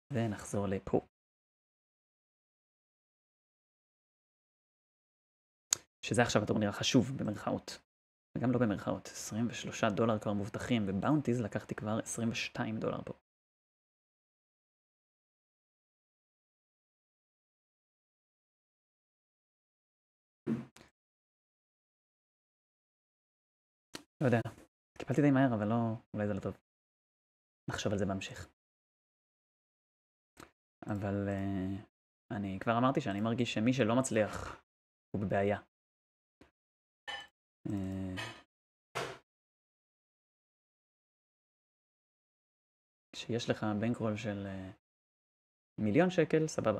ונחזור לפה. שזה עכשיו הטורניר החשוב במרכאות. וגם לא במרכאות. $23 כבר מובטחים, ובאונטיז לקחתי כבר $22 פה. לא יודע. קיבלתי די מהר, אבל לא... אולי זה לא טוב. נחשוב על זה בהמשך. אבל אני כבר אמרתי שאני מרגיש שמי שלא מצליח הוא בבעיה. כשיש לך בנקרול של $1,000,000, סבבה.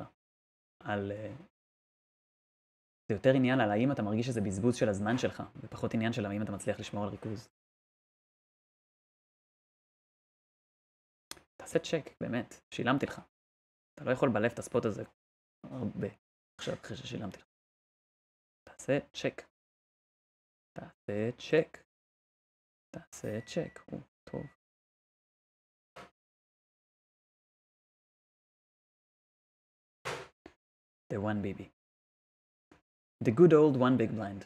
זה יותר עניין על האם אתה מרגיש שזה בזבוז של הזמן שלך, ופחות עניין של האם אתה מצליח לשמור על ריכוז. תעשה צ'ק, באמת, שילמתי לך. אתה לא יכול בלב את הספוט הזה הרבה, עכשיו אחרי ששילמתי לך. תעשה צ'ק. תעשה צ'ק. תעשה צ'ק, הוא טוב. The one baby. The good old one big blind.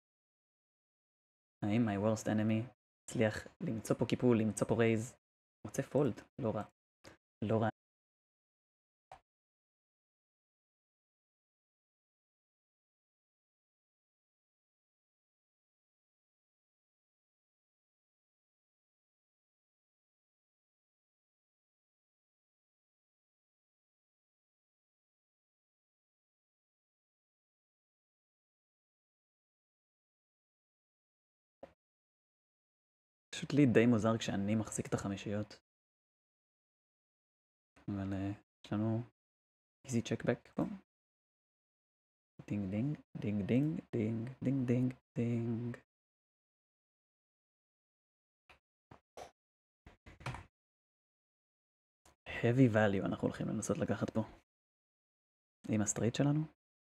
האם my worst enemy הצליח למצוא פה קיפול, למצוא פה רייז? מוצא פולד, לא רע. לא רע. פשוט לי די מוזר כשאני מחזיק את החמישיות. אבל יש לנו easy check back פה. דינג דינג, דינג דינג, דינג דינג דינג דינג. heavy value אנחנו הולכים לנסות לקחת פה. עם הסטרייט שלנו.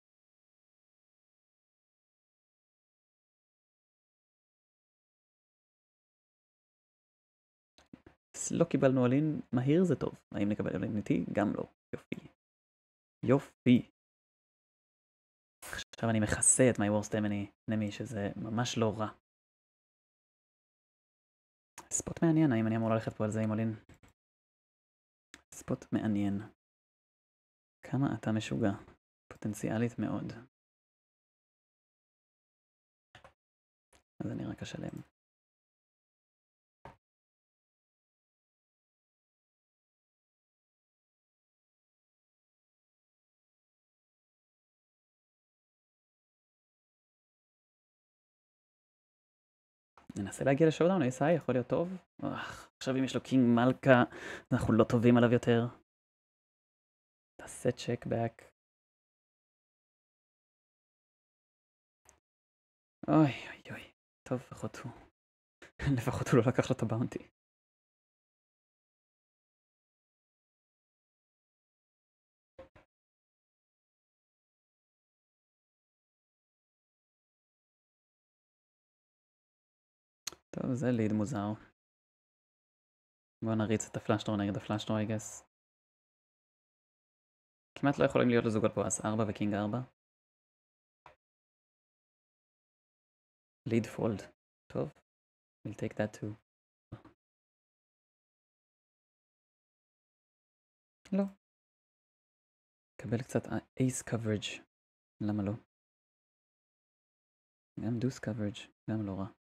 לא קיבלנו עלין מהיר, זה טוב. האם נקבל עלין איתי? גם לא. יופי. יופי. עכשיו אני מכסה את my worst enemy, שזה ממש לא רע. ספוט מעניין, האם אני אמור ללכת פה על זה עם עלין? ספוט מעניין. כמה אתה משוגע? פוטנציאלית מאוד. אז אני רק אשלם. ננסה להגיע לשואודאון, ASI יכול להיות טוב. עכשיו אם יש לו קינג מלכה, אנחנו לא טובים עליו יותר. תעשה צ'ק בק. אוי אוי אוי. טוב, לפחות הוא לא לקח לו את הבאונטי. טוב, זה ליד מוזר. בואו נריץ את הפלאשטור נגד הפלאשטור, I guess. כמעט לא יכולים להיות לזוגות פה, אז 4 וקינג 4. ליד פולד. טוב. We'll take that too. לא. קבל קצת ace coverage. למה לא? גם deuce coverage. גם לא רע.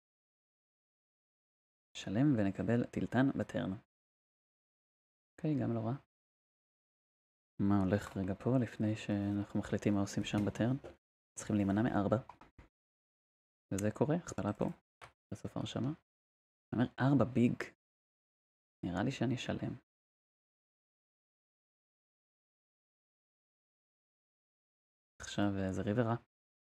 שלם ונקבל טילטן בטרן. אוקיי, גם לא רע. מה הולך רגע פה לפני שאנחנו מחליטים מה עושים שם בטרן? צריכים להימנע מ4. וזה קורה, הכפלה פה. בסוף הרשמה. אני אומר 4 ביג. נראה לי שאני שלם. עכשיו זה ריבר רע.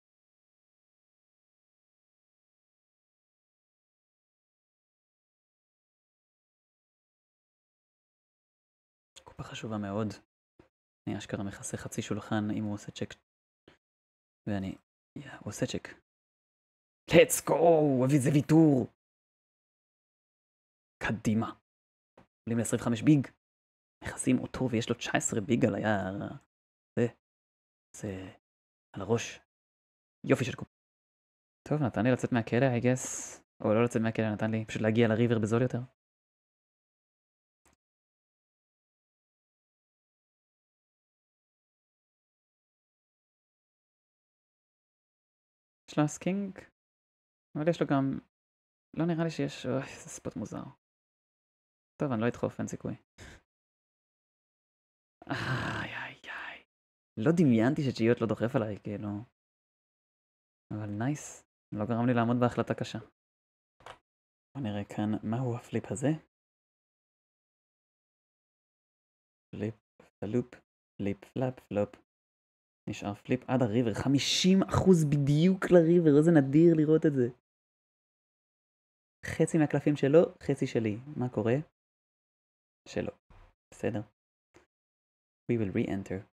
קופה חשובה מאוד. אני אשכרה מכסה חצי שולחן אם הוא עושה צ'ק. ואני... הוא עושה צ'ק. let's go! זה ויתור! קדימה. עולים ל-25 ביג. מכסים אותו ויש לו 19 ביג על היער. זה על הראש. יופי של קופ. טוב, נתן לי לצאת מהכלא, I guess. או לא לצאת מהכלא, נתן לי פשוט להגיע לריבר בזול יותר. יש לו סקינג, אבל יש לו גם... לא נראה לי שיש... אוי, זה ספוט מוזר. טוב, אני לא אדחוף, אין סיכוי. איי, איי, איי. לא דמיינתי שג'יות לא דוחף עליי, כאילו. אבל נייס. לא גרם לי לעמוד בהחלטה קשה. בוא נראה כאן מהו הפליפ הזה. פליפ, פלופ, פליפ, פלאפ, פלופ. נשאר פליפ עד הריבר. 50% בדיוק לריבר, איזה נדיר לראות את זה. חצי מהקלפים שלו, חצי שלי. מה קורה? שלו. בסדר. We will re-enter.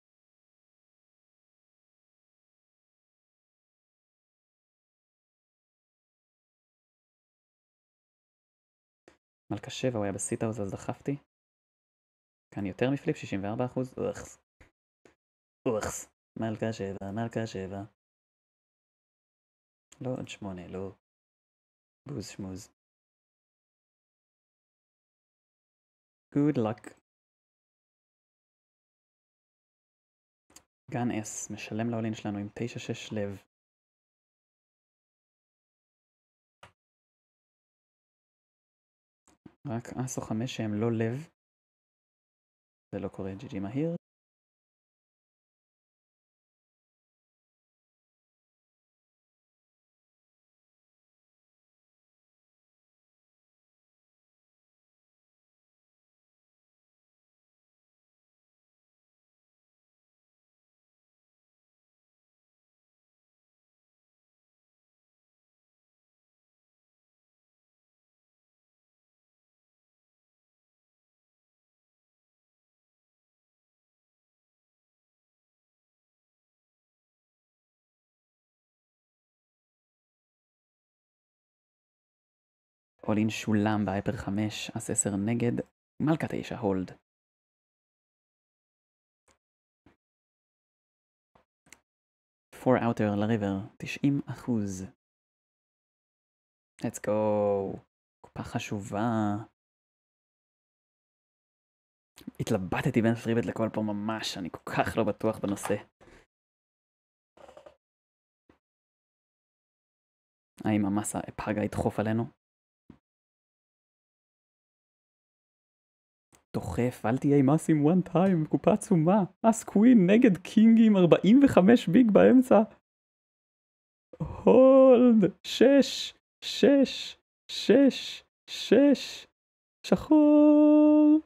מלכה 7 הוא היה בסיט-האוס אז דחפתי. כאן יותר מפליפ, 64%. אוכס. אוכס. מלכה 7, מלכה 7. לא עוד 8, לא. בוז שמוז. Good luck. גן S משלם לעולין שלנו עם 9-6 לב. רק אס או 5 שהם לא לב. זה לא קורה, GG מהיר. עולין שולם בהייפר 5, אס 10 נגד, מלכה 9 הולד. פור אאוטר לריבר, 90%. let's go. קופה חשובה. התלבטתי בין פריבט לכל פה ממש, אני כל כך לא בטוח בנושא. האם המסה אפאגה ידחוף עלינו? דוחף, אל תהיה עם אסים one time, קופה עצומה. אס קווין נגד קינגים, 45 ביג באמצע. הולד, 6, 6, 6, 6, שחור.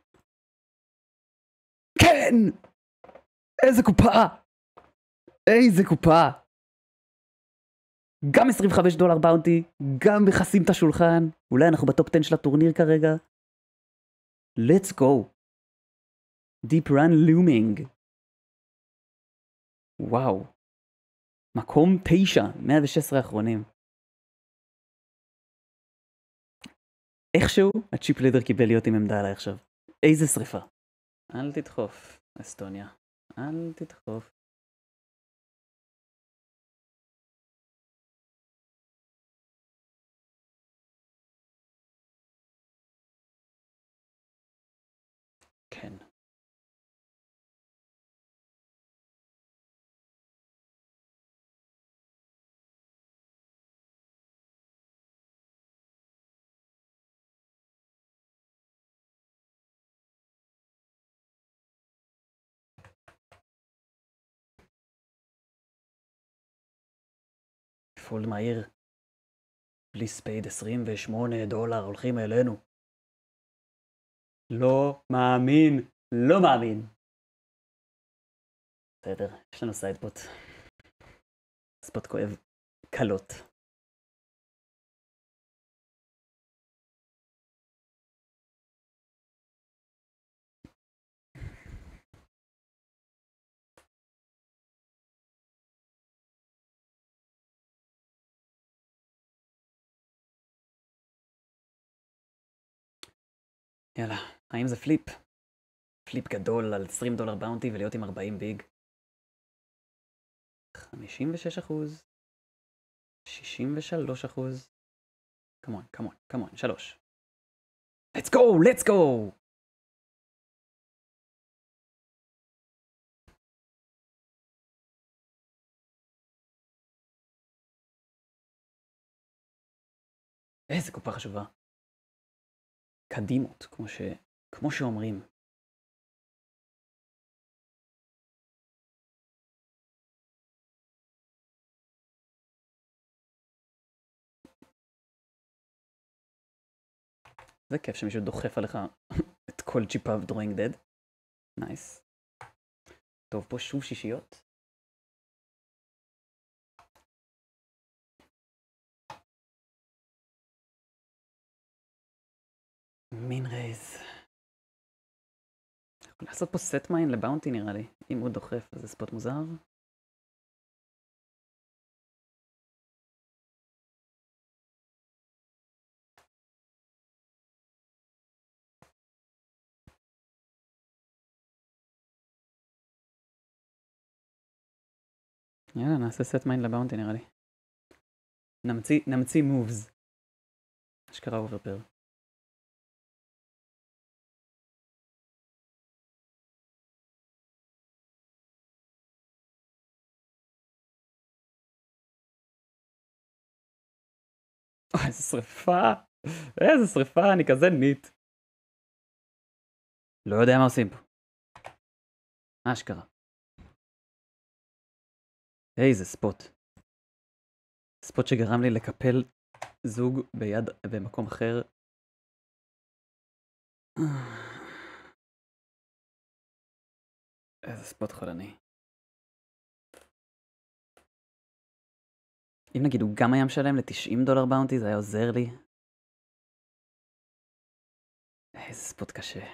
כן! איזה קופה! איזה קופה! גם $25 באונטי, גם מכסים את השולחן. אולי אנחנו בטופ 10 של הטורניר כרגע. let's go. deep run looming. וואו. מקום 9, 116 האחרונים. איכשהו הצ'יפ לידר קיבל להיות עם עמדה עליי עכשיו. איזה שריפה. אל תדחוף, אסטוניה. אל תדחוף. כן. פולד מהיר. בלי ספייד $28 הולכים אלינו. לא מאמין. לא מאמין. בסדר, יש לנו סיידבוט. ספוט כואב. קלות. יאללה, האם זה פליפ? פליפ גדול על $20 באונטי ולהיות עם 40 ביג. 56%. 63%. כמון, 3. let's go! איזה קופה חשובה. קדימות, כמו שאומרים. זה כיף שמישהו דוחף עליך את כל צ'יפיו drawing dead. נייס. טוב, פה שוב שישיות. מין רייז. יכול לעשות פה סט מיין לבאונטי נראה לי. אם הוא דוחף, אז זה ספוט מוזר. יאללה, נעשה סט מיין לבאונטי נראה לי. נמציא מובס. אשכרה אוברפר. איזה שריפה. איזה שריפה, אני כזה ניט. לא יודע מה עושים פה. אשכרה. איזה ספוט. ספוט שגרם לי לקפל זוג ביד במקום אחר. איזה ספוט חולני. אם נגיד הוא גם היה משלם $90 באונטי, זה היה עוזר לי. איזה ספוט קשה.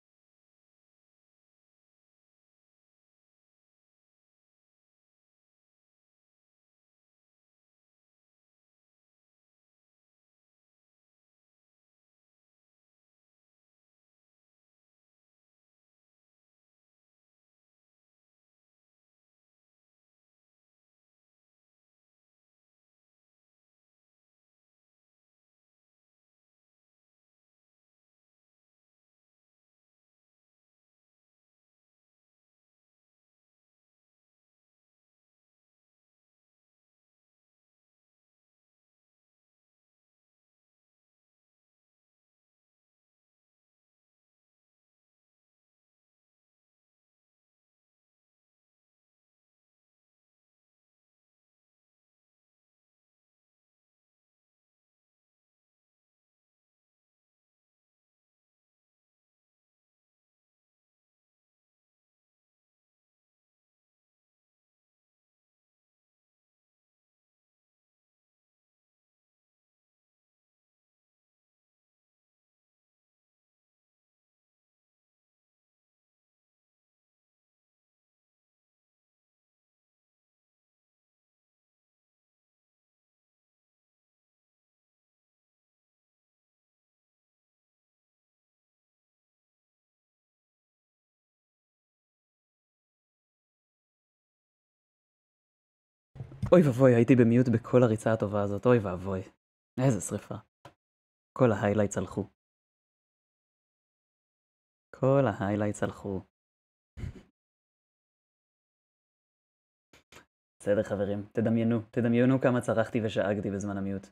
אוי ואבוי, הייתי במיוט בכל הריצה הטובה הזאת, אוי ואבוי. איזה שריפה. כל ההיילייטס הלכו. כל ההיילייטס הלכו. בסדר חברים, תדמיינו כמה צרחתי ושאגתי בזמן המיוט.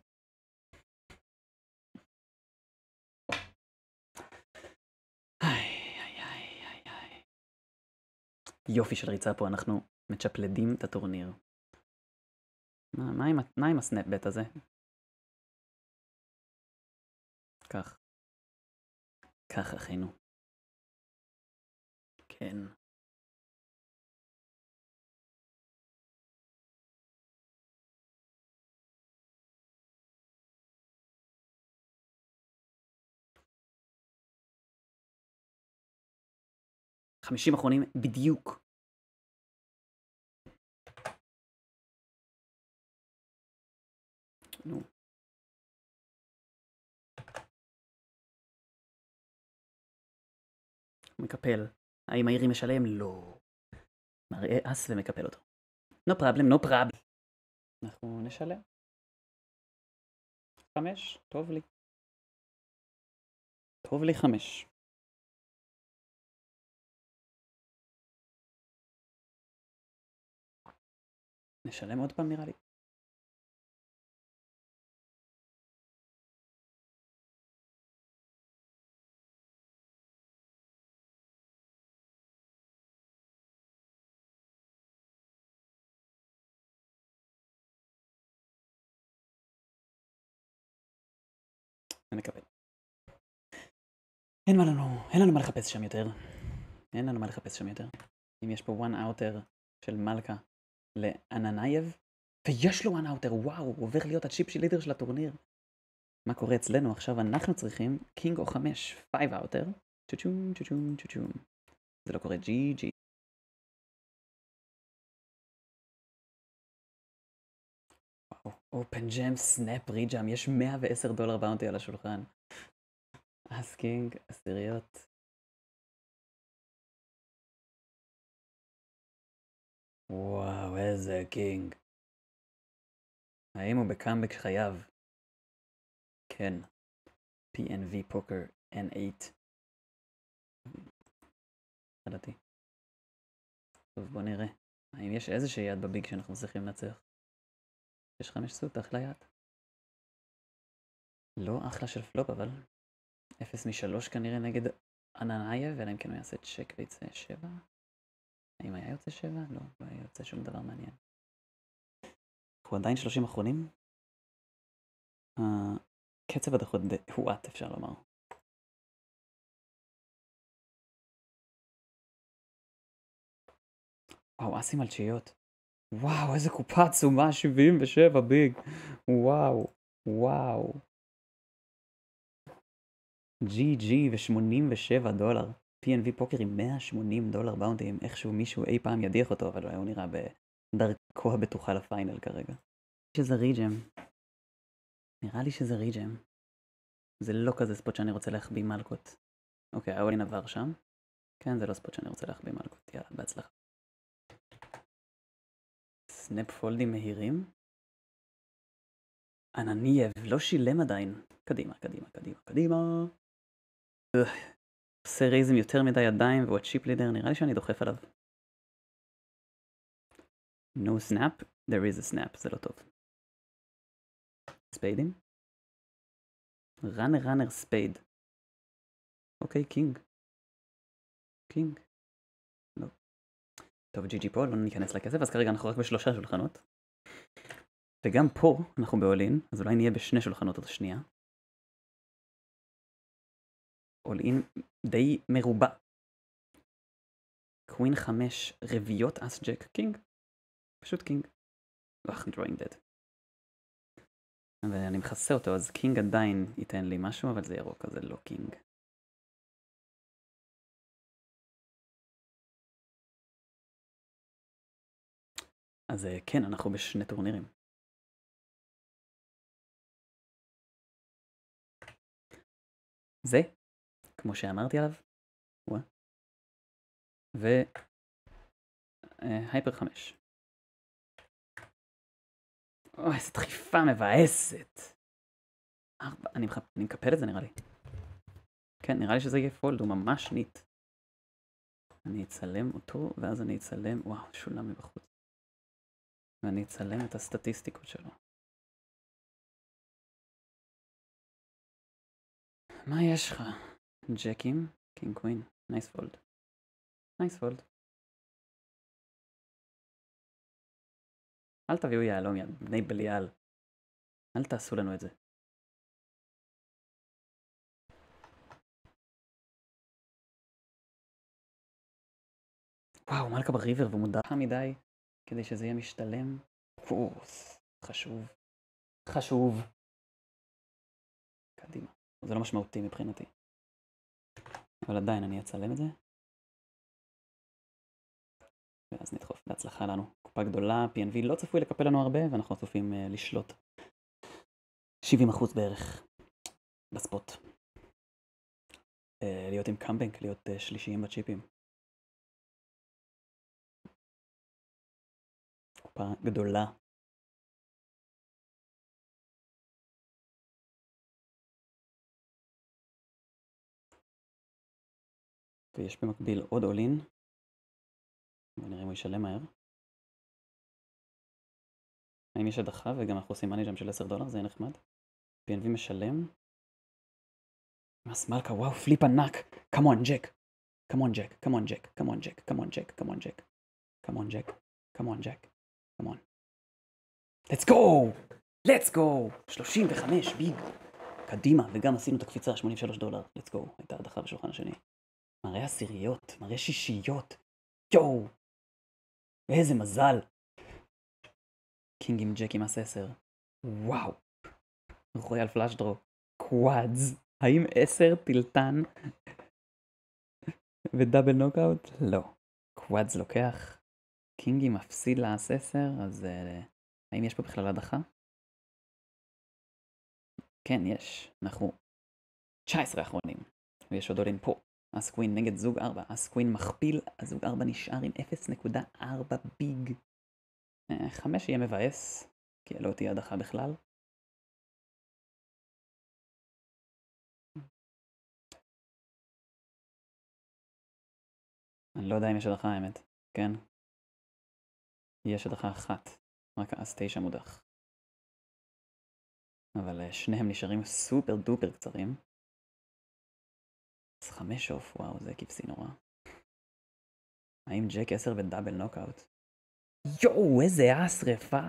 יופי של ריצה פה, אנחנו מצ'פלדים את הטורניר. מה עם הסנאפבט הזה? כך אחינו. כן. $50 אחרונים בדיוק. נו. מקפל. האם העירי משלם? לא. מראה אס ומקפל אותו. No problem, no problem. אנחנו נשלם. 5, טוב לי. טוב לי 5. נשלם עוד פעם נראה לי. ונקבל. אין לנו מה לחפש שם יותר. אין לנו מה לחפש שם יותר. אם יש פה one outer של מלכה לאננייב, ויש לו one outer, וואו, הוא עובר להיות הצ'יפ של לידר של הטורניר. מה קורה אצלנו? עכשיו אנחנו צריכים קינג או 5, 5 outer. צ'וצ'ום, צ'וצ'ום, צ'וצ'ום. זה לא קורה, ג'י ג'י. וואו, אופן ג'ם, סנאפ, ריג'ם, יש $110 באונטי על השולחן. אסקינג, עשיריות. וואו, איזה קינג. האם הוא בקאמבק חייב? כן. PNV פוקר N8. חדתי. טוב, בוא נראה. האם יש איזושהי יד בביג שאנחנו צריכים לנצח? יש 5 סוט, אחלה יד. לא אחלה של פלופ, אבל 0 מ-3 כנראה נגד אננייב, אלא אם כן הוא יעשה צ'ק ויצא 7. האם היה יוצא 7? לא, לא היה יוצא שום דבר מעניין. אנחנו עדיין 30 אחרונים. קצב הדחות הואט, אפשר לומר. וואו, אסים על תשיעיות. וואו, איזה קופה עצומה, 77 ביג. וואו, וואו. GG ו$87. PNV פוקר עם $180 באונטים. איכשהו מישהו אי פעם ידיח אותו, אבל הוא נראה בדרכו הבטוחה לפיינל כרגע. שזה ריג'ם. נראה לי שזה ריג'ם. זה לא כזה ספוט שאני רוצה להחביא מלכות. אוקיי, האולין עבר שם. כן, זה לא ספוט שאני רוצה להחביא מלכות. יאללה, בהצלחה. סנאפ פולדים מהירים. אננייב לא שילם עדיין. קדימה, קדימה, קדימה, קדימה. עושה רייזים יותר מדי ידיים והוא הצ'יפ לידר, נראה לי שאני דוחף עליו. No snap, there is a snap, זה לא טוב. ספיידים? ראנר ספייד. אוקיי, קינג. קינג. לא. טוב, GG פה, לא ניכנס לכסף, אז כרגע אנחנו רק ב3 שולחנות. וגם פה אנחנו באולין, אז אולי נהיה ב2 שולחנות עוד שנייה. אולין די מרובע. קווין 5, רביעיות אס ג'ק, קינג. פשוט קינג. drawing dead. ואני מכסה אותו, אז קינג עדיין ייתן לי משהו, אבל זה ירוק, אז זה לא קינג. אז כן, אנחנו בשני טורנירים. זה, כמו שאמרתי עליו, והייפר 5. אוי, איזו דחיפה מבאסת. 4, אני מקפל את זה נראה לי. כן, נראה לי שזה יהיה פולד, הוא ממש ניט. אני אצלם אותו, ואז אני אצלם, וואו, שולם מבחוץ. ואני אצלם את הסטטיסטיקות שלו. מה יש לך? ג'קים, קינג קווין, נייס פולד. נייס פולד. אל תביאו יעלום, בני בליעל. אל תעשו לנו את זה. וואו, מלכה בריבר והוא מודע מדי כדי שזה יהיה משתלם. חשוב. חשוב. קדימה. זה לא משמעותי מבחינתי. אבל עדיין אני אצלם את זה. ואז נדחוף. בהצלחה לנו. קופה גדולה, PNV לא צפוי לקפל לנו הרבה, ואנחנו צופים לשלוט 70% בערך בספוט. להיות עם קאמבנק, להיות שלישיים בצ'יפים. קופה גדולה. ויש במקביל עוד אולין. ונראה אם הוא ישלם מהר. האם יש הדחה וגם אנחנו עושים מאני ג'אמפ של $10, זה יהיה נחמד. PNV משלם. מס מלכה, וואו, פליפ ענק. Come on, Jack. Come on, Jack. Come on, Jack. Come on, Jack. Come on, Jack. Come on, Jack. Come on, Jack. Come on, Jack. Come on. Let's go! Let's go! 35 ביג. קדימה, וגם עשינו את הקפיצה, $83. Let's go. הייתה הדחה בשולחן השני. מראה עשיריות, מראה שישיות. יואו! איזה מזל! קינג עם ג'ק עם מס 10. וואו! רויאל פלאש דרו. קוואדס. האם 10 טילטן ודאבל נוקאוט? לא. קוואדס לוקח. קינגי מפסיד לאס 10, אז האם יש פה בכלל הדחה? כן, יש. אנחנו 19 האחרונים. ויש עוד עולים פה. אס קווין נגד זוג 4. אס קווין מכפיל, אז זוג 4 נשאר עם 0.4 ביג. 5 יהיה מבאס, כי לא תהיה הדחה בכלל. אני לא יודע אם יש הדחה האמת. כן? יש הדחה אחת. רק אז 9 מודח. אבל שניהם נשארים סופר דופר קצרים. אז 5 אוף, וואו, זה כבשי נורא. האם ג'ק 10 ודאבל נוקאוט? יואו, איזה שריפה!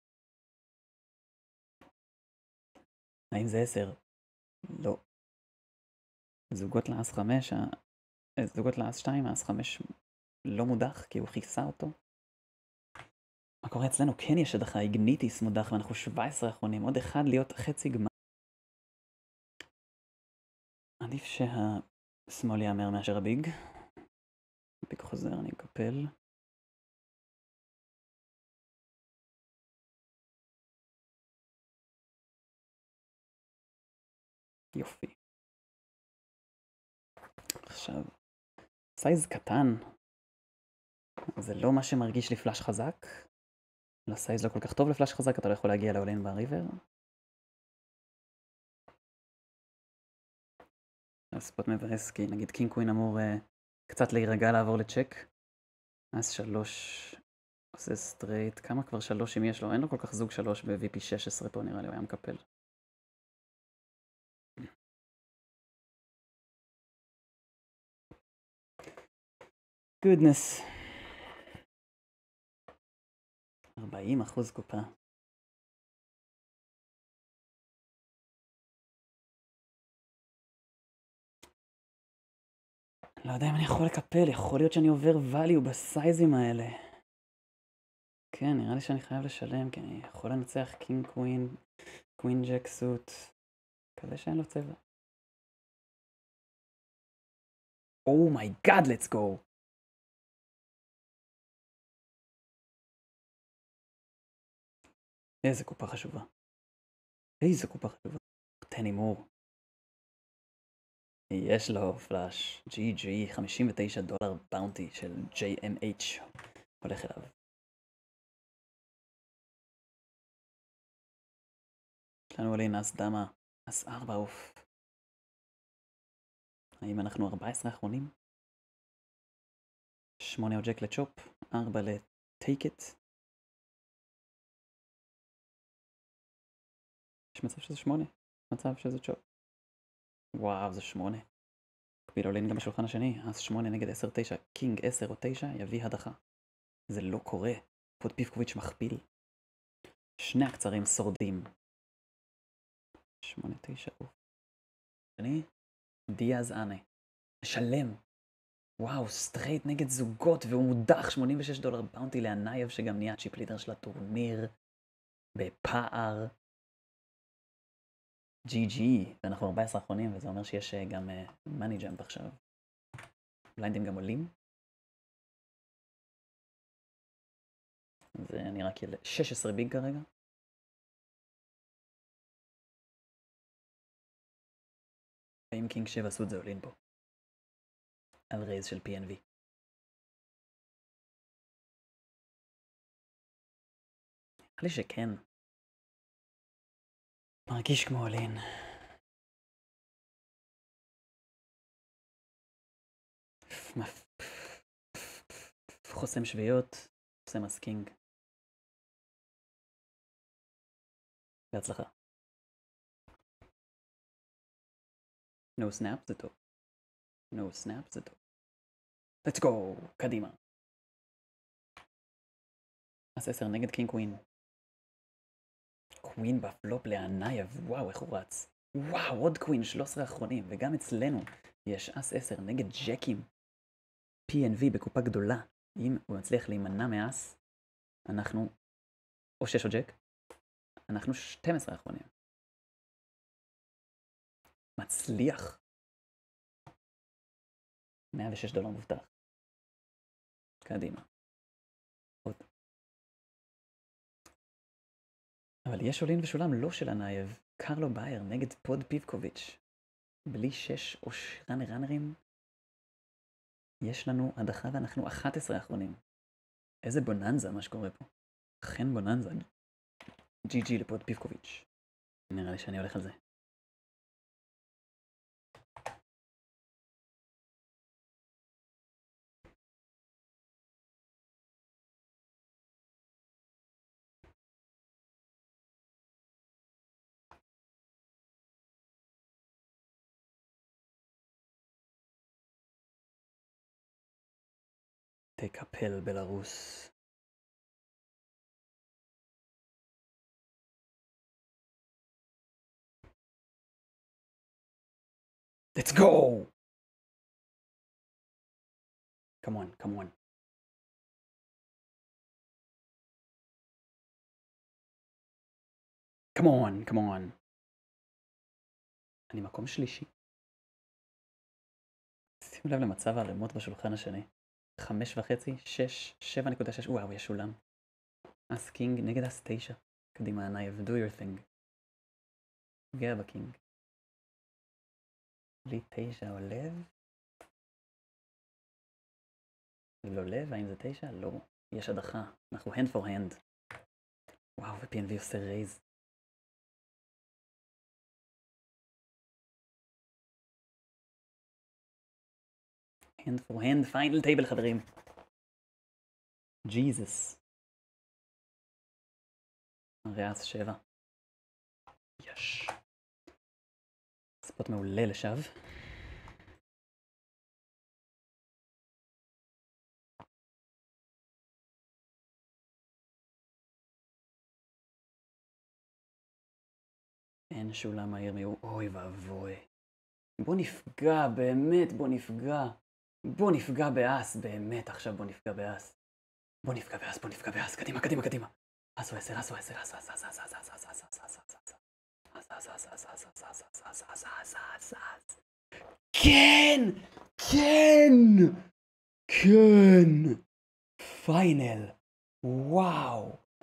האם זה 10? לא. זוגות לאס 5, זוגות לאס 2, האס 5 לא מודח כי הוא חיסה אותו. מה קורה אצלנו? כן יש הדחה, איגניטיס מודח ואנחנו 17 האחרונים, עוד אחד להיות חצי גמר. עדיף שהשמאל יאמר מאשר הביג. ביג חוזר, אני מקפל. יופי. עכשיו, סייז קטן. זה לא מה שמרגיש לי פלאש חזק. לסייז לא כל כך טוב לפלאש חזק, אתה לא יכול להגיע לעולין בריבר. הספוט מבאס, כי נגיד קינג קווין אמור קצת להירגע לעבור לצ'ק. אז 3 עושה סטרייט, כמה כבר 3 אם יש לו? אין לו כל כך זוג 3 ב-VP 16 פה נראה לי, הוא היה מקפל. גודנס. 40% קופה. לא יודע אם אני יכול לקפל, יכול להיות שאני עובר value בסייזים האלה. כן, נראה לי שאני חייב לשלם, כי אני יכול לנצח קינג קווין, קווין ג'ק סוט. מקווה שאין לו צבע. אומייגאד, let's go! איזה קופה חשובה. איזה קופה חשובה. תן הימור. יש לו פלאש. GG, $59 באונטי של JMH. הולך אליו. יש לנו עלי נס דמה. נס 4 אוף. האם אנחנו 14 האחרונים? 8 או ג'ק לצ'ופ. 4 לטייק איט. יש מצב שזה 8. מצב שזה צ'ופ. וואו, זה 8. קביל עולין גם בשולחן השני. אז 8 נגד 10-9. קינג 10 או 9 יביא הדחה. זה לא קורה. פוד פיפקוביץ' מכפיל. שני הקצרים שורדים. 8-9 אוף. אני דיאז אנה. משלם. וואו, סטרייט נגד זוגות והוא מודח $86 באונטי לאנייב שגם נהיה צ'יפ לידר של הטורניר. בפער. GG, ואנחנו 14 האחרונים, וזה אומר שיש גם מאני ג'אמפ עכשיו. בליינדים גם עולים. זה נראה כאילו 16 ביג כרגע. האם קינג 7 סוד זה עולין פה? על רייז של PNV. נראה לי שכן. מרגיש כמו עולין. חוסם שביעות, חוסם הסקינג. בהצלחה. No snap זה טוב. No snap זה טוב. Let's go! קדימה. אז 10 נגד קינג קווין. קווין בפלופ לענייב. וואו, איך הוא רץ. וואו, עוד קווין, 13 האחרונים. וגם אצלנו יש אס 10 נגד ג'קים. P&V בקופה גדולה. אם הוא מצליח להימנע מאס, אנחנו או 6 או ג'ק. אנחנו 12 האחרונים. מצליח. $106 מובטח. קדימה. עוד. אבל יש עולין ושולם לא של ענייב. קרלו בייר נגד פוד פיבקוביץ'. בלי 6 או ראנרים. יש לנו הדחה ואנחנו 11 האחרונים. איזה בוננזה מה שקורה פה. אכן בוננזה. GG לפוד פיבקוביץ'. נראה לי שאני הולך על זה. תקפל בלרוס. Let's go! Come on, come on. Come on, come on. אני מקום שלישי. שימו לב למצב הערימות בשולחן השני. 5.5, 6, 7.6, וואו, יש שולם. אס קינג נגד אס 9. קדימה, ענייב, do your thing. פוגע בקינג. בלי 9 או לב? לא לב, האם זה 9? לא. יש הדחה. אנחנו hand for hand. וואו, ו-P&V עושה רייז. hand for hand, final table חברים. ג'יזוס. ריאס 7. יש. ספוט מעולה לשווא. אין שולם מהיר מיהו. אוי ואבוי. בוא נפגע, באמת בוא נפגע. בוא נפגע באס, באמת עכשיו בוא נפגע באס. בוא נפגע באס, בוא נפגע באס. קדימה, קדימה, קדימה. אס או 10, אס או 10, אס, אס, אס, אס, אס, אס, אס, אס, אס, אס, אס. כן! כן! כן! פיינל! וואו!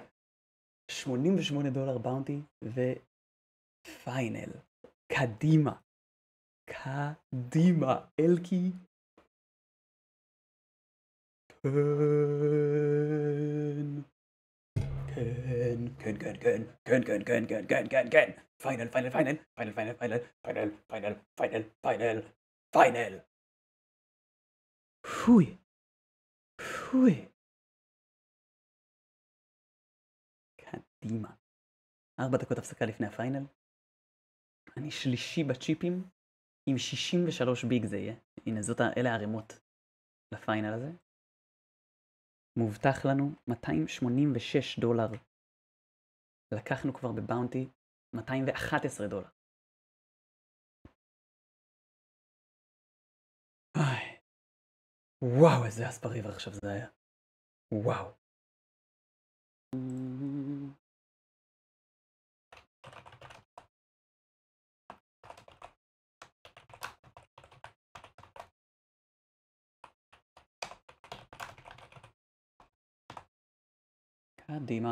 $88 באונטי ופיינל. קדימה. קדימה. אלקי. כן. כן. פיינל. פוי. קדימה. 4 דקות הפסקה לפני הפיינל. אני שלישי בצ'יפים עם 63 ביג זה יהיה. הנה, אלה הערימות לפיינל הזה. מובטח לנו $286. לקחנו כבר בבאונטי $211. וואו, איזה אספריבר עכשיו זה היה. וואו. קדימה.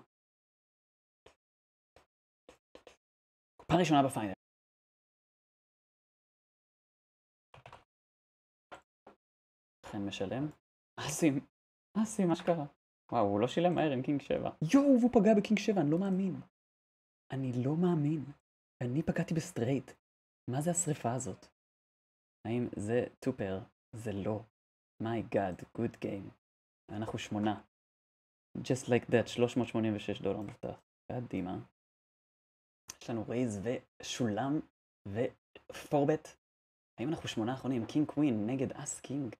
קופה ראשונה בפיינל. חן משלם. אסים, מה שקרה? וואו, הוא לא שילם מהר עם קינג 7. יואו, והוא פגע בקינג 7, אני לא מאמין. אני לא מאמין. אני פגעתי בסטרייט. מה זה השריפה הזאת? האם זה טופר? זה לא. My God, good game. אנחנו 8. Just like that, $386 מובטח. קדימה. יש לנו רייז ושולם ופורבט. האם אנחנו 8 אחרונים? קינג קווין נגד אס קינג.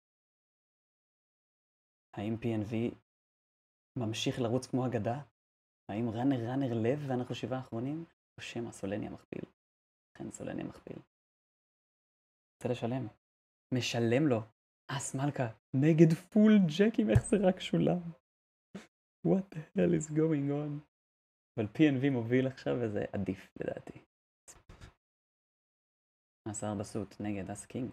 האם PNV ממשיך לרוץ כמו אגדה? האם ראנר לב ואנחנו 7 אחרונים? או שמא סולניה מכפיל? כן, סולניה מכפיל. רוצה לשלם. משלם לו. אס מלכה נגד פול ג'קים, איך זה רק שולם? What the hell is going on? אבל PNV מוביל עכשיו וזה עדיף לדעתי. מסר בסוט נגד אס קינג.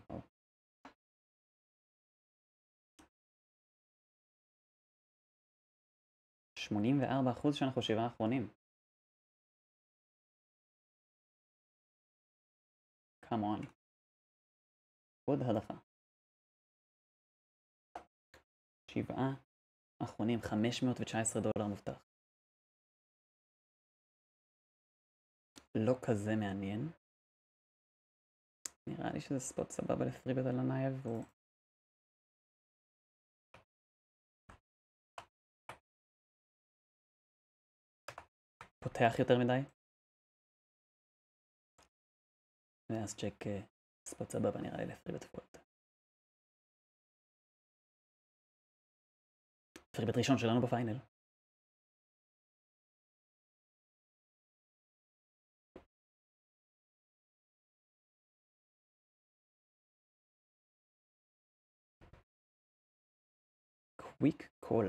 84% שאנחנו 7 אחרונים. Come on. עוד הדחה. 7 אחרונים, $519 מובטח. לא כזה מעניין. נראה לי שזה ספוט סבבה לפריבט על הנייב והוא... פותח יותר מדי. ואז צ'ק ספוט סבבה נראה לי לפריבט פולט. פריבט ראשון שלנו בפיינל. קוויק קול.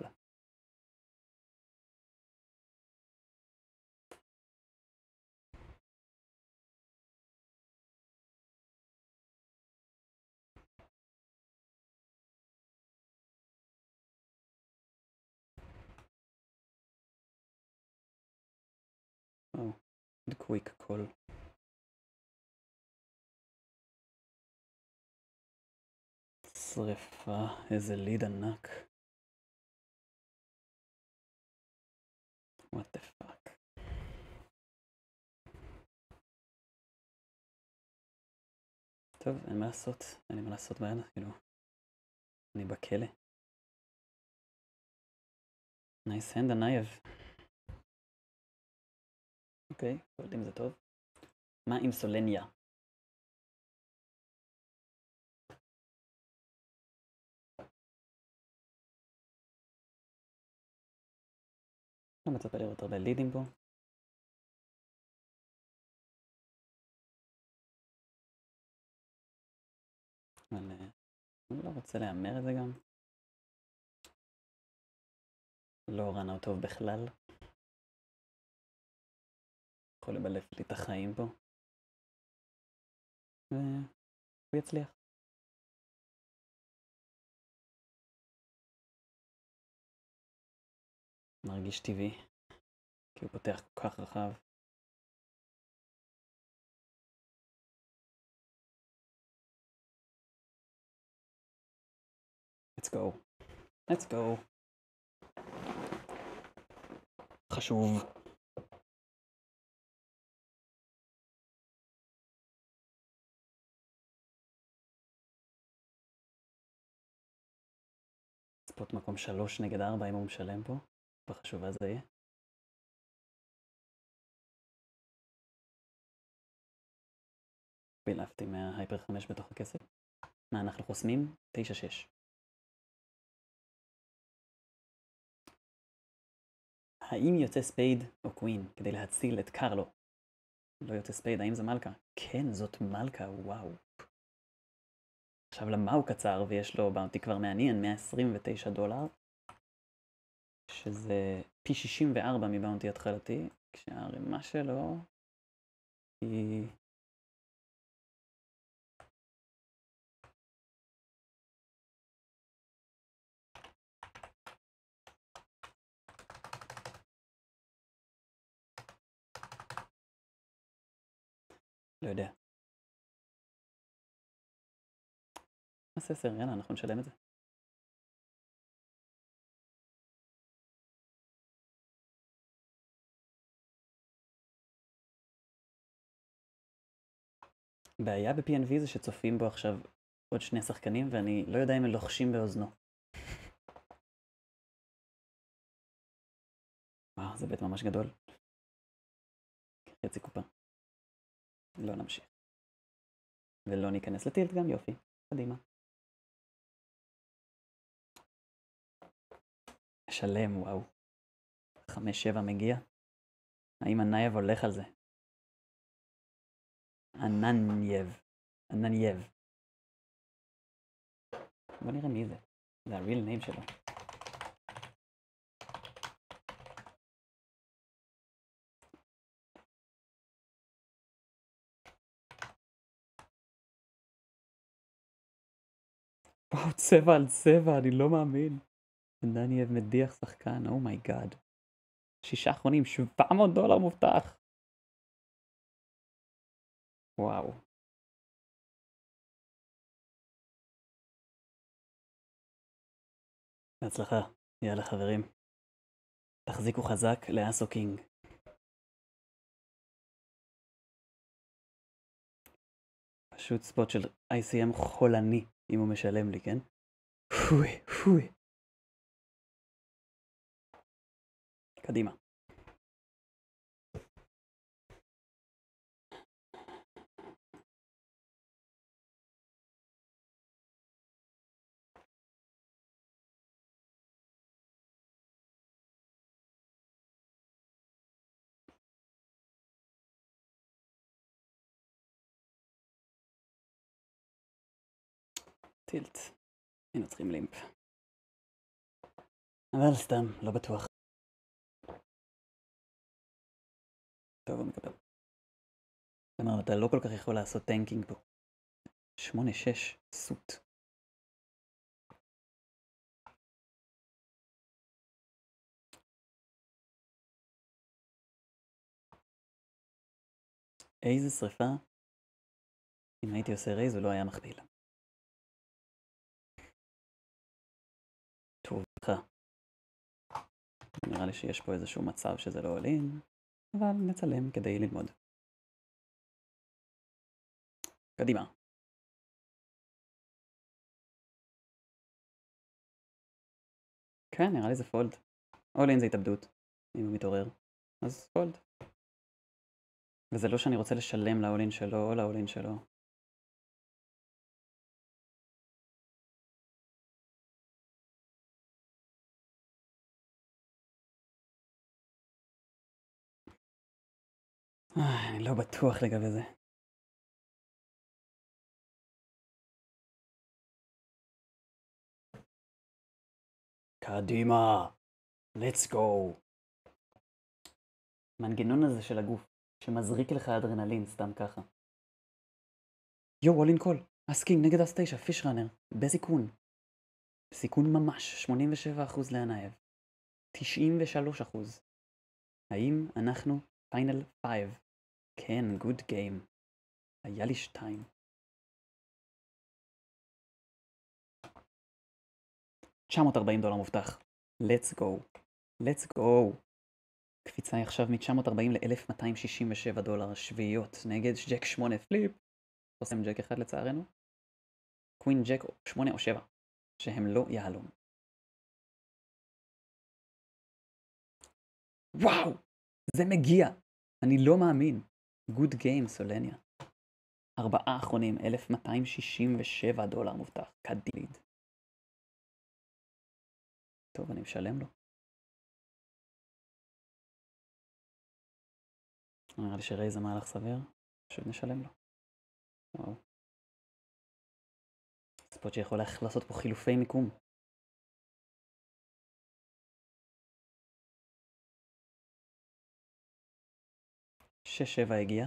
The quick call. שריפה, איזה ליד ענק. What the fuck. טוב, אין מה לעשות. אין לי מה לעשות בעיה, כאילו. אני בכלא. נייס הנד הנייב. אוקיי, לא יודעים זה טוב. מה עם סולניה? לא מצפה לראות הרבה לידים פה. אבל אני לא רוצה להאמר את זה גם. לא רנה טוב בכלל. יכול לבלף לי את החיים פה. והוא יצליח. מרגיש טבעי. כי הוא פותח כל כך רחב. Let's go. Let's go. חשוב. ספוט מקום 3 נגד 4 אם הוא משלם פה. בחשובה זה יהיה. בילפתי מההייפר 5 בתוך הכסף. מה אנחנו חוסמים? 9-6. האם יוצא ספייד או קווין כדי להציל את קרלו? לא יוצא ספייד, האם זה מלכה? כן, זאת מלכה, וואו. עכשיו למה הוא קצר ויש לו באונטי כבר מעניין, $129, שזה פי 64 מבאונטי התחלתי, כשהרימה שלו היא... לא יודע. נעשה 10, יאללה, אנחנו נשלם את זה. בעיה ב-PNV זה שצופים בו עכשיו עוד שני שחקנים, ואני לא יודע אם הם לוחשים באוזנו. וואו, זה בית ממש גדול. חצי קופה. לא נמשיך. ולא ניכנס לטילט גם, יופי. קדימה. שלם, וואו. 5-7 מגיע. האם הנייב הולך על זה? עננייב. עננייב. בוא נראה מי זה. זה ה-real name שלו. וואו, צבע על צבע, אני לא מאמין. עננייב מדיח שחקן, אומייגאד. 6 אחרונים, $700 מובטח. וואו. בהצלחה. יאללה חברים. תחזיקו חזק לאסו קינג. פשוט ספוט של ICM חולני, אם הוא משלם לי, כן? פוי, פוי. קדימה. טילט. היינו צריכים לימפ. אבל סתם, לא בטוח. טוב, הוא מקבל. כלומר, אתה לא כל כך יכול לעשות טנקינג פה. 8-6, סוט. איזה שריפה. אם הייתי עושה רייז, הוא לא היה מכפיל. טוב, נראה לי שיש פה איזשהו מצב שזה לא עולים, אבל נצלם כדי ללמוד. קדימה. כן, נראה לי זה פולד. אולין זה התאבדות, אם הוא מתעורר. אז פולד. וזה לא שאני רוצה לשלם לאולין שלו או לאולין שלו. אני לא בטוח לגבי זה. קדימה. let's go. מנגנון הזה של הגוף, שמזריק לך אדרנלין סתם ככה. יו, אולין קול. אסקינג נגד אס 9, פיש ראנר. בסיכון. בסיכון ממש, 87% לענייב. 93%. האם אנחנו פיינל 5? כן, גוד גיים. היה לי 2. $940 מובטח. let's go. let's go. קפיצה היא עכשיו מ-940 ל-$1,267 שביעיות נגד ג'ק 8 פליפ. עושים ג'ק 1 לצערנו. קווין ג'ק 8 או 7, שהם לא יהלום. וואו! זה מגיע! אני לא מאמין. גוד גיים, סולניה. 4 אחרונים, $1,267 מובטח. קדיד. טוב, אני משלם לו. נראה לי שרייז המהלך סביר. פשוט נשלם לו. וואו. ספוט שיכול לעשות פה חילופי מיקום. 6-7 הגיע.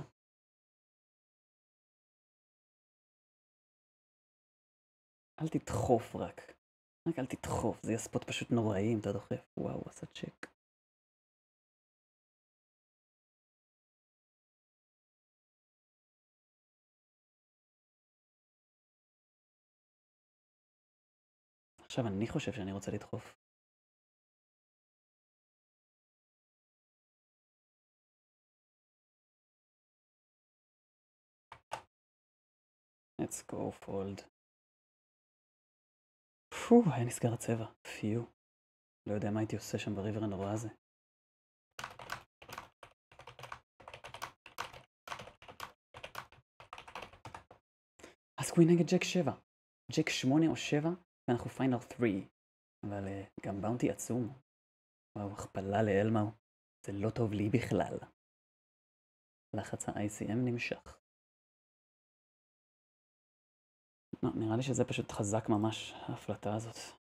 אל תדחוף רק. רק אל תדחוף, זה יהיה ספוט פשוט נוראי אם אתה דוחף. וואו, עשה צ'ק. עכשיו אני חושב שאני רוצה לדחוף. let's go fold. פו, היה נסגר הצבע. פיו. לא יודע מה הייתי עושה שם בריבר הנורא הזה. אז קווין נגד ג'ק 7. ג'ק 8 או 7, ואנחנו פיינל 3. אבל גם באונטי עצום. וואו, הכפלה לאלמאו. זה לא טוב לי בכלל. לחץ ה-ICM נמשך. לא, נראה לי שזה פשוט חזק ממש, ההפלטה הזאת.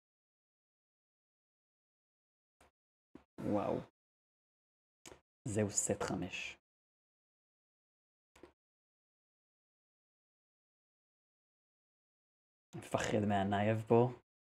וואו. זהו סט 5. מפחד מהנייב פה.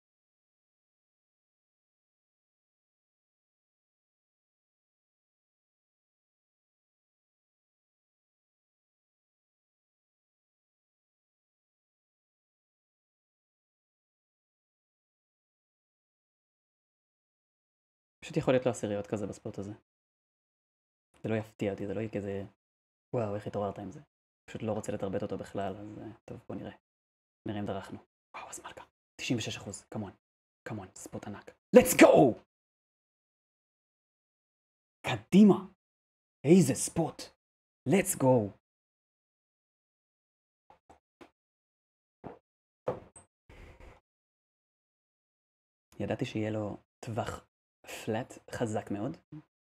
פשוט יכול להיות לו עשיריות כזה בספורט הזה. זה לא יפתיע אותי, זה לא יהיה כזה... וואו, איך התעוררת עם זה. פשוט לא רוצה לתרבט אותו בכלל, אז טוב, בוא נראה. נראה אם דרכנו. וואו, אז מלכה. 96%, כמון. כמון, ספוט ענק. let's go! קדימה! איזה ספוט! let's go! ידעתי שיהיה לו טווח פלט חזק מאוד.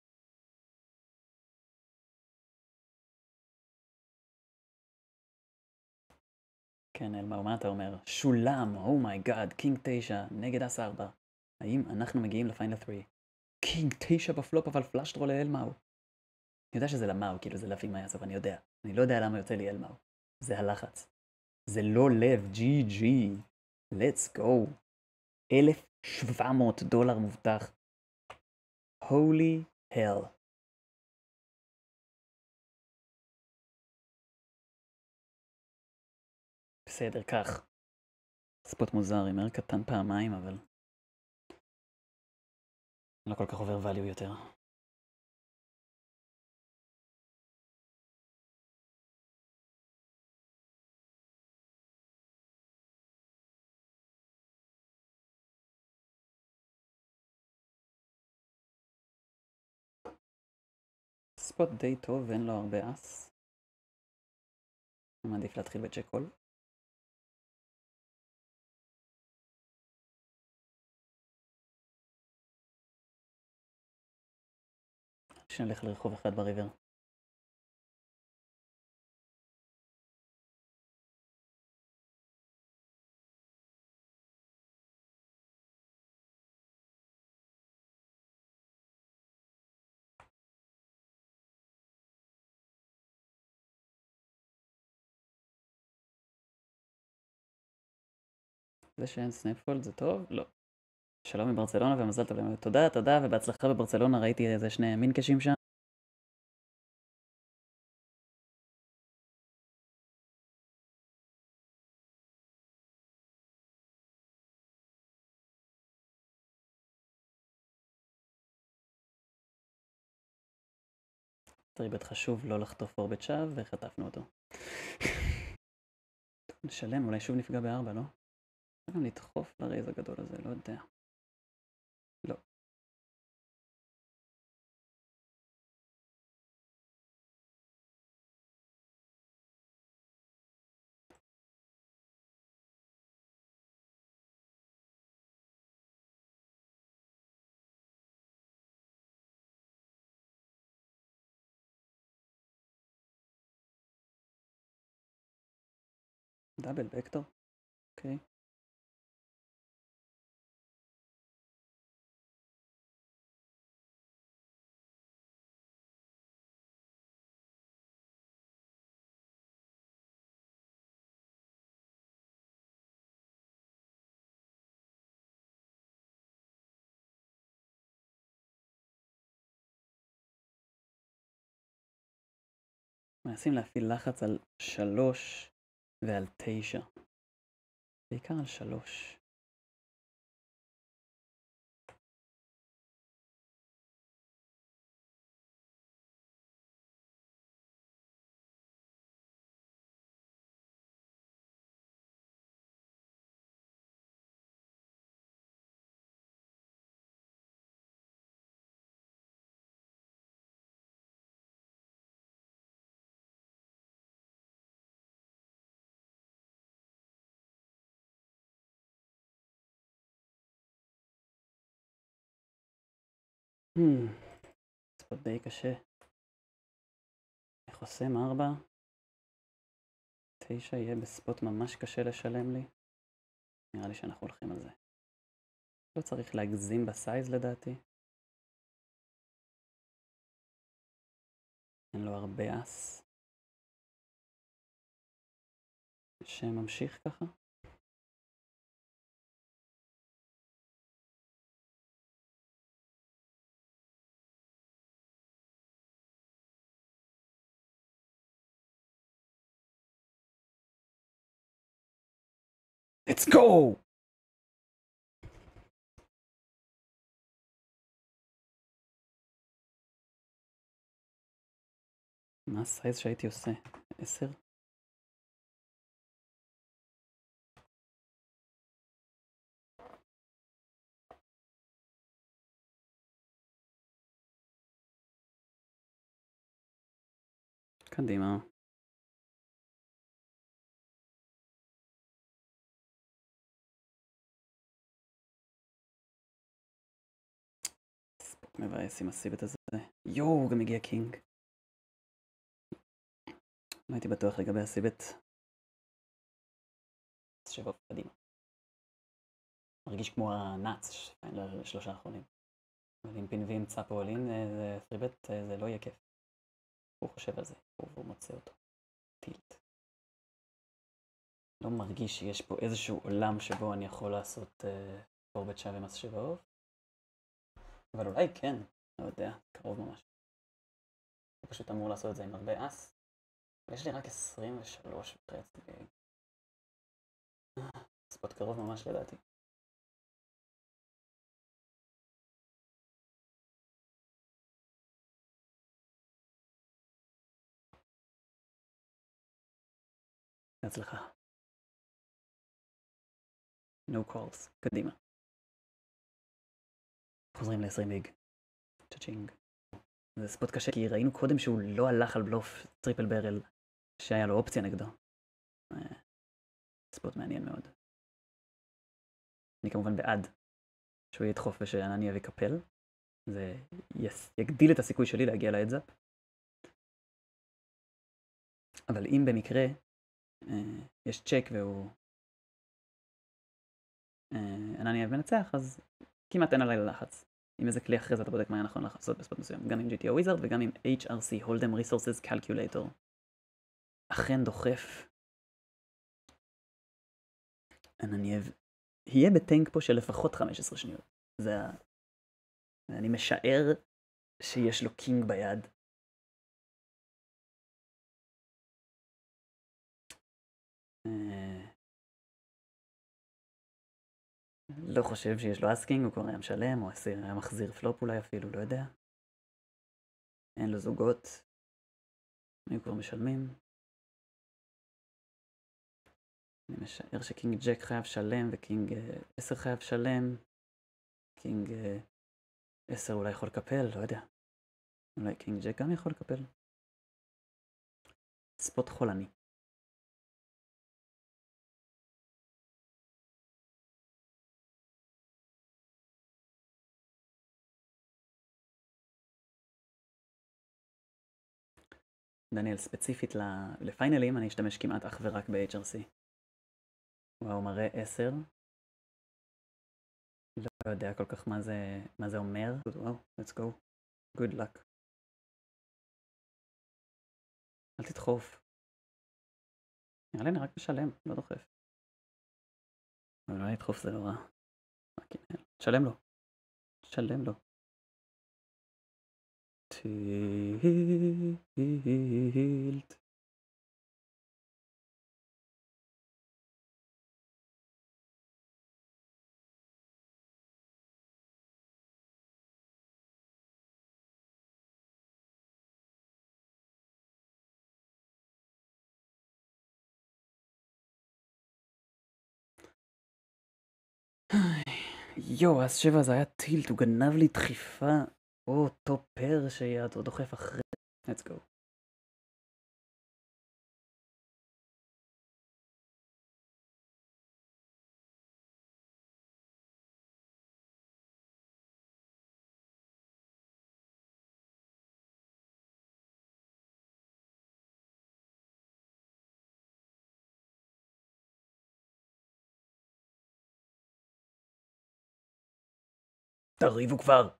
כן, אלמר, מה אתה אומר? שולם, אומייגאד, קינג 9, נגד אס 4. האם אנחנו מגיעים לפיינל 3? קינג 9 בפלופ, אבל פלאשטרו לאלמאו. אני יודע שזה למאו, כאילו זה לפי מה יעזוב, אני יודע. אני לא יודע למה יוצא לי אלמאו. זה הלחץ. זה לא לב, GG. let's go. $1,700 מובטח. holy hell. בסדר, כך. ספוט מוזר, הימר קטן פעמיים, אבל... לא כל כך עובר value יותר. ספוט די טוב ואין לו הרבה אס. אני מעדיף להתחיל בצ'ק קול. שנלך לרחוב אחד בריבר. זה שאין סנאפפולד זה טוב? לא. שלום מברצלונה ומזל טוב להם. תודה, תודה, ובהצלחה בברצלונה, ראיתי איזה שני מינקשים שם. טריבט חשוב לא לחטוף אורבט שווא, וחטפנו אותו. נשלם, אולי שוב נפגע ב4, לא? אפשר גם לדחוף לרייז הגדול הזה, לא יודע. לא. דאבל וקטור? אוקיי. מנסים להפעיל לחץ על 3 ועל 9. בעיקר על 3. ספוט די קשה. איך עושים 4? 9 יהיה בספוט ממש קשה לשלם לי. נראה לי שאנחנו הולכים על זה. לא צריך להגזים בסייז לדעתי. אין לו הרבה אס. שממשיך ככה. Let's go! מה הסייז שהייתי עושה? 10? קדימה. ספוט מבאס עם הסיבט הזה. יואו, גם הגיע קינג. לא הייתי בטוח לגבי הסיבט. אז שבע קדימה. מרגיש כמו הנאץ לשלושה האחרונים. אבל אם פינבי ימצא פה עולין, זה פריבט, זה לא יהיה כיף. הוא חושב על זה, הוא מוצא אותו. טילט. לא מרגיש שיש פה איזשהו עולם שבו אני יכול לעשות פורבט שווה ומס שבעוב. אבל אולי כן, לא יודע, קרוב ממש. הוא פשוט אמור לעשות את זה עם הרבה אס. יש לי רק 23 וחצי. ספוט קרוב ממש לדעתי. בהצלחה. No calls. קדימה. חוזרים ל-20 ביג. צ'צ'ינג. זה ספוט קשה כי ראינו קודם שהוא לא הלך על בלוף טריפל ברל שהיה לו אופציה נגדו. ספוט מעניין מאוד. אני כמובן בעד שהוא ידחוף ושענניה וקפל. זה יגדיל את הסיכוי שלי להגיע להדזאפ. אבל אם במקרה יש צ'ק והוא ענניה מנצח, אז כמעט אין עליי ללחץ. עם איזה כלי אחרי זה אתה בודק מה היה נכון לעשות בספוט מסוים. גם עם GTO Wizard וגם עם HRC Hold'em Resources Calculator. אכן דוחף. ענניה יהיה בטנק פה של לפחות 15 שניות. אני משער שיש לו קינג ביד. לא חושב שיש לו אסקינג, הוא כבר היה משלם, או היה מחזיר פלופ אולי אפילו, לא יודע. אין לו זוגות. היו כבר משלמים. אני משער שקינג ג'ק חייב שלם, וקינג 10 חייב שלם. קינג 10 אולי יכול לקפל, לא יודע. אולי קינג ג'ק גם יכול לקפל. ספוט חולני. דניאל, ספציפית לפיינלים אני אשתמש כמעט אך ורק ב-HRC. וואו, מראה 10. לא יודע כל כך מה זה אומר. וואו, let's go. Good luck. אל תדחוף. נראה לי אני רק משלם, לא דוחף. אבל אולי לדחוף זה לא רע. תשלם לו. תשלם לו. טילט. יו, אז 7 זה היה טילט, הוא גנב לי דחיפה. או, אותו פר שיד, הוא דוחף אחרי. let's go. תריבו כבר.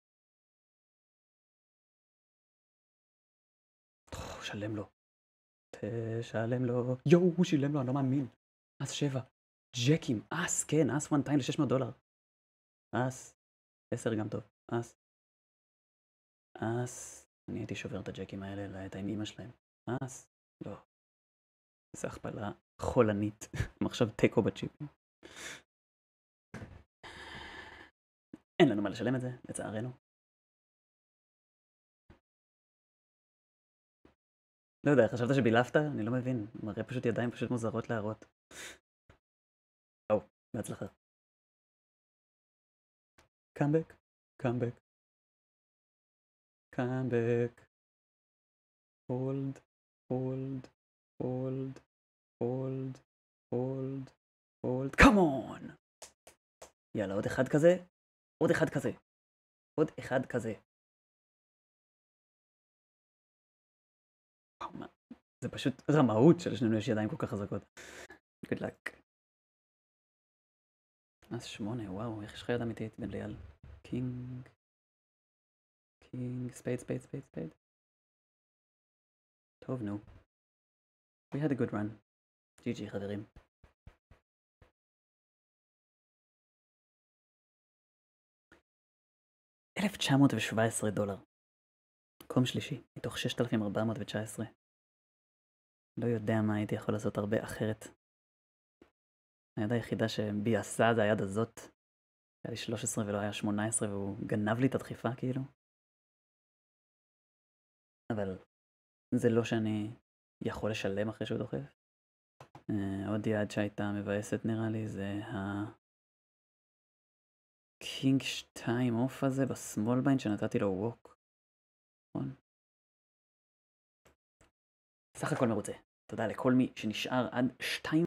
שלם לו. תשלם לו. יואו, הוא שילם לו, אני לא מאמין. אס 7. ג'קים. אס, כן, אס one time $600. אס. 10 גם טוב. אס. אס. אני הייתי שובר את הג'קים האלה, את עם אמא שלהם. אס. לא. איזה הכפלה חולנית. הם עכשיו טקו בצ'יפים. אין לנו מה לשלם את זה, לצערנו. לא יודע, חשבת שבילפת? אני לא מבין. מראה פשוט ידיים פשוט מוזרות להראות. או, בהצלחה. קאמבק, קאמבק. קאמבק. הולד, הולד, הולד, הולד, הולד, הולד. קאמון! יאללה, עוד אחד כזה. עוד אחד כזה. עוד אחד כזה. זה פשוט רמאות שלשנינו יש ידיים כל כך חזקות. Good luck. אז 8, וואו, איך יש לך יד אמיתית בן ליאל? קינג. קינג, ספייד, ספייד, ספייד, ספייד. טוב, נו. We had a good run. GG חברים. $1,917. מקום שלישי, מתוך 6,419. לא יודע מה הייתי יכול לעשות הרבה אחרת. היד היחידה שבי עשה זה היד הזאת. היה לי 13 ולא היה 18 והוא גנב לי את הדחיפה כאילו. אבל זה לא שאני יכול לשלם אחרי שהוא דוחף. עוד יד שהייתה מבאסת נראה לי זה קינג 2 אוף הזה בסמול ביין שנתתי לו ווק. נכון? סך הכל מרוצה. תודה לכל מי שנשאר עד 2